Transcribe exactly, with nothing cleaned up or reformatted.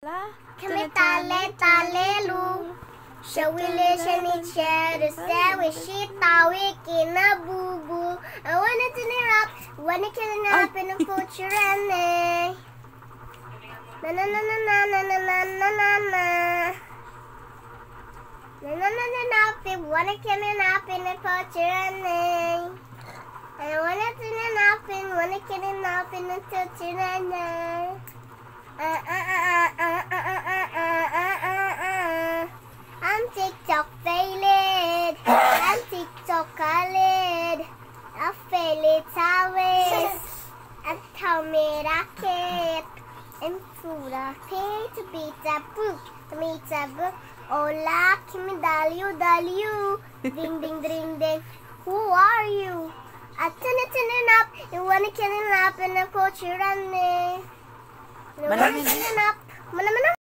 la. Can we tale tale lu? Shall we listen each other say we shit we can a boo boo? I wanna turn it up, wanna kill it up in the culture and na na na na na na na na na na na na na na na na wanna kill it up in the culture and I wanna turn it up and wanna kill it up in the culture and uh uh uh uh uh uh uh uh uh I'm TikTok failed. I'm TikTok khalid. I fail it always. I tell me rocket. I'm food I pay to beat a book. To meet a book. Hola, kimi dalio dalio. Ding ding ding ding. Who are you? I turn it turn it up. You wanna kill it up in the culture running. You wanna kill it up.